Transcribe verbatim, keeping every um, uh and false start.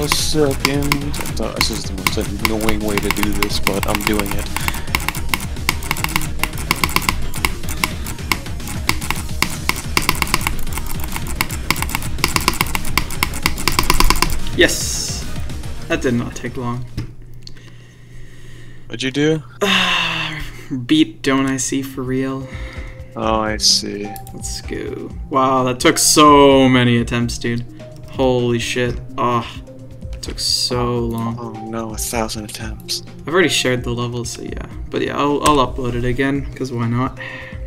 a second. I thought this is the most annoying way to do this, but I'm doing it. Yes! That did not take long. What'd you do? Beat Don't I See for real. Oh, I see. Let's go. Wow, that took so many attempts, dude. Holy shit. Oh, it took so long. Oh no, a thousand attempts. I've already shared the level, so yeah. But yeah, I'll, I'll upload it again, because why not?